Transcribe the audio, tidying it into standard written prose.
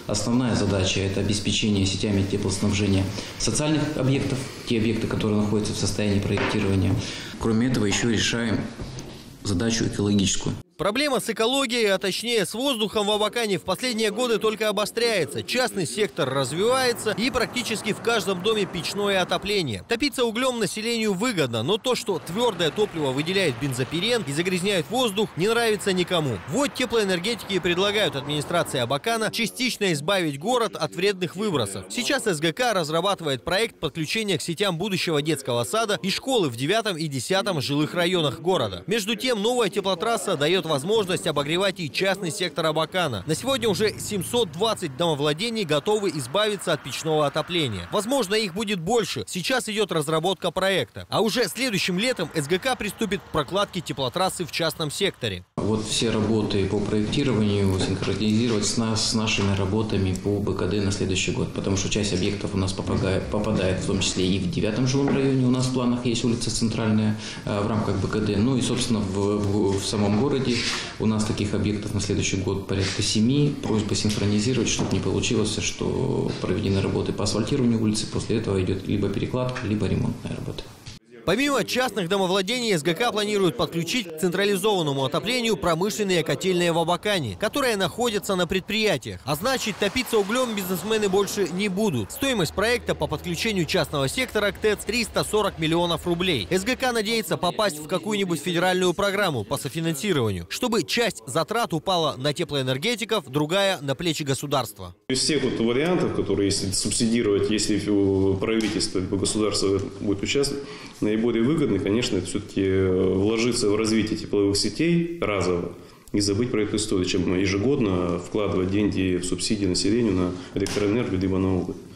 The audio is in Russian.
основная задача – это обеспечение сетями теплоснабжения социальных объектов, те объекты, которые находятся в состоянии проектирования. Кроме этого, еще решаем задачу экологическую. Проблема с экологией, а точнее с воздухом в Абакане в последние годы только обостряется. Частный сектор развивается и практически в каждом доме печное отопление. Топиться углем населению выгодно, но то, что твердое топливо выделяет бензопирен и загрязняет воздух, не нравится никому. Вот теплоэнергетики предлагают администрации Абакана частично избавить город от вредных выбросов. Сейчас СГК разрабатывает проект подключения к сетям будущего детского сада и школы в 9 и 10 жилых районах города. Между тем, новая теплотрасса дает возможность обогревать и частный сектор Абакана. На сегодня уже 720 домовладений готовы избавиться от печного отопления. Возможно, их будет больше. Сейчас идет разработка проекта. А уже следующим летом СГК приступит к прокладке теплотрассы в частном секторе. Вот все работы по проектированию синхронизировать с нашими работами по БКД на следующий год, потому что часть объектов у нас попадает в том числе и в 9 жилом районе. У нас в планах есть улица Центральная в рамках БКД. Ну и, собственно, в самом городе у нас таких объектов на следующий год порядка 7. Просьба синхронизировать, чтобы не получилось, что проведены работы по асфальтированию улицы, после этого идет либо перекладка, либо ремонтная работа. Помимо частных домовладений, СГК планирует подключить к централизованному отоплению промышленные котельные в Абакане, которые находятся на предприятиях. А значит, топиться углем бизнесмены больше не будут. Стоимость проекта по подключению частного сектора к ТЭЦ 340 миллионов рублей. СГК надеется попасть в какую-нибудь федеральную программу по софинансированию, чтобы часть затрат упала на теплоэнергетиков, другая на плечи государства. Из всех вариантов, которые если субсидировать, если правительство либо государство будет участвовать, наиболее выгодный, конечно, это все-таки вложиться в развитие тепловых сетей разово и забыть про эту историю, чем ежегодно вкладывать деньги в субсидии населению на электроэнергию либо на уголь.